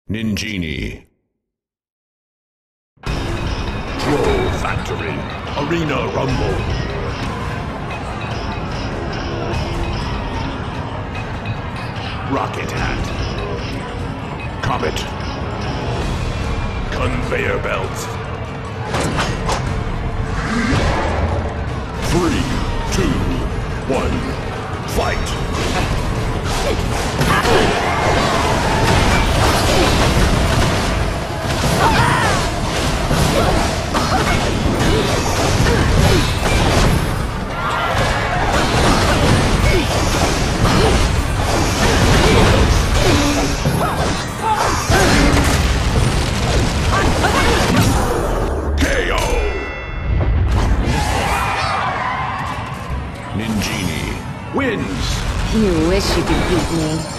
Ninjini. Troll Factory. Arena Rumble. Rocket Hat. Comet. Conveyor Belt. 3, 2, 1, fight! Ninjini Wins! You wish you could beat me.